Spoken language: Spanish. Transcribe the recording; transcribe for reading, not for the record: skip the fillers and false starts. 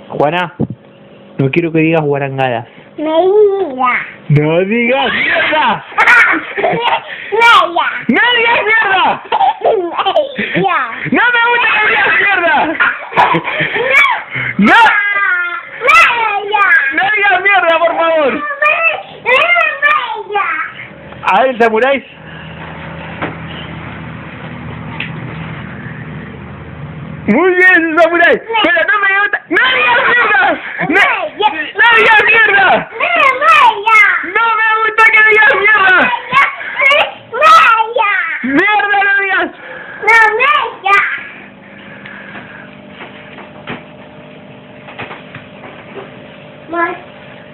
Juana, no quiero que digas guarangadas. Media. ¡No digas mierda! Media. ¡No digas mierda! Media. ¡No me gusta que digas mierda! ¡No! Media. ¡No digas mierda, por favor! Media. A ver, samuráis. Muy bien, samurai. Pero no me gusta. ¡No digas mierda! ¡No digas mierda! Media. ¡No me gusta que